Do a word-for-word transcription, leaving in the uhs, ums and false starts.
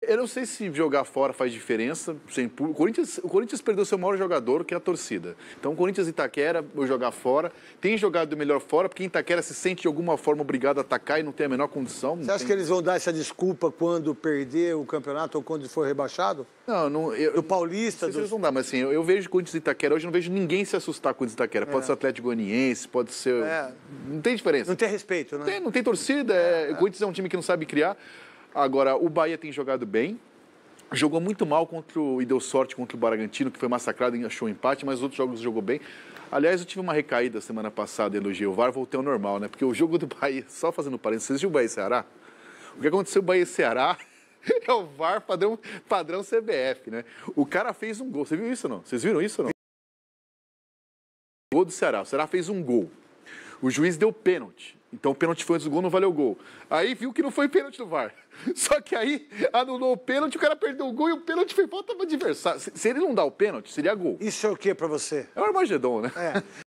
Eu não sei se jogar fora faz diferença. Sem público. O Corinthians, o Corinthians perdeu seu maior jogador, que é a torcida. Então, o Corinthians e Itaquera, vou jogar fora. Tem jogado melhor fora, porque Itaquera se sente de alguma forma obrigado a atacar e não tem a menor condição. Você acha tem... que eles vão dar essa desculpa quando perder o campeonato ou quando for rebaixado? Não, não... Eu, do Paulista? Não sei se do... eles vão dar, mas assim, eu, eu vejo Corinthians e Itaquera. Hoje eu não vejo ninguém se assustar com o Itaquera. Pode é. ser Atlético Goianiense, pode ser... É. Não tem diferença. Não tem respeito, né? Não tem, não tem torcida. É, é. O Corinthians é um time que não sabe criar. Agora, o Bahia tem jogado bem. Jogou muito mal contra o, e deu sorte contra o Bragantino, que foi massacrado e achou um empate, mas os outros jogos jogou bem. Aliás, eu tive uma recaída semana passada, elogiei o V A R, voltei ao normal, né? Porque o jogo do Bahia, só fazendo parênteses, vocês viram o Bahia e Ceará? O que aconteceu no Bahia e Ceará é o V A R padrão, padrão C B F, né? O cara fez um gol, você viu isso ou não? Vocês viram isso ou não? O gol do Ceará, o Ceará fez um gol. O juiz deu pênalti. Então o pênalti foi antes do gol, não valeu o gol. Aí viu que não foi pênalti no V A R. Só que aí anulou o pênalti, o cara perdeu o gol e o pênalti foi falta para adversário. Se ele não dá o pênalti, seria gol. Isso é o que para você? É o Armagedon, né? É.